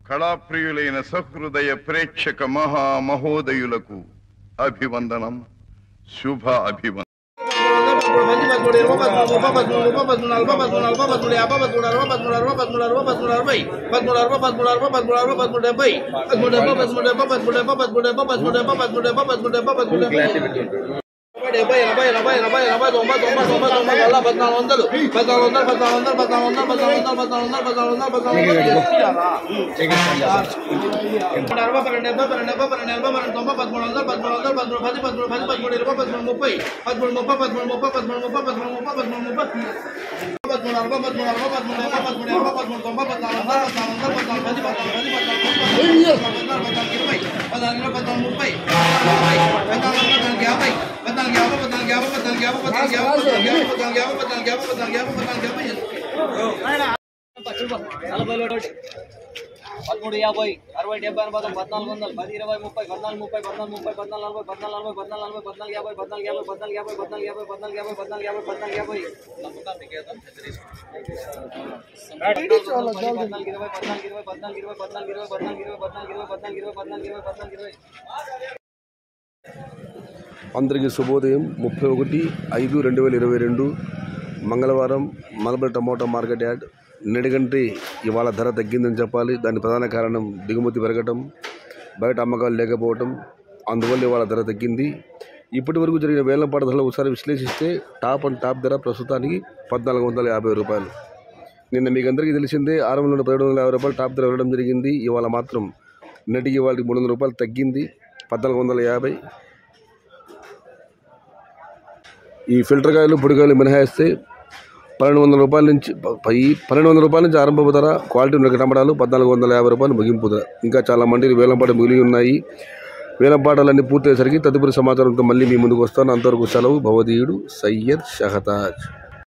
కళాప్రియులైన సహృదయ ప్రేక్షక మహామహోదయులకు అభివందనం, శుభ అభివందనం. అందరికీ శుభోదయం. 31/5/2022 మంగళవారం మలబరి టమోటా మార్కెట్ యార్డ్. నిన్నటికంటే ఇవాళ ధర తగ్గిందని చెప్పాలి. దాని ప్రధాన కారణం దిగుమతి పెరగటం, బయట అమ్మకాలు లేకపోవటం, అందువల్ల ఇవాళ ధర తగ్గింది. ఇప్పటి వరకు జరిగిన వేలంపాట ధరలు ఒకసారి విశ్లేషిస్తే టాప్ ధర ప్రస్తుతానికి 1450 రూపాయలు. నిన్న మీకు అందరికీ తెలిసిందే 600-750 రూపాయలు టాప్ ధర వెళ్ళడం జరిగింది. ఇవాళ మాత్రం నిన్నటికి వాళ్ళకి 300 రూపాయలు తగ్గింది, 1450. ఈ ఫిల్టర్ కాయలు పొడికాయలు మినహాయిస్తే 1200 రూపాయల నుంచి 1200 రూపాయల నుంచి ఆరంభపు ధర. క్వాలిటీ ఉన్న టమాటాలు 1450 రూపాయలు ముగింపు ధర. ఇంకా చాలా మంది వేలంపాట మిగిలి ఉన్నాయి. వేలంపాటాలన్నీ పూర్తయ్యేసరికి తదుపరి సమాచారంతో మళ్ళీ మీ ముందుకు వస్తాను. అంతవరకు సెలవు. భవదీయుడు సయ్యద్ షహతాజ్.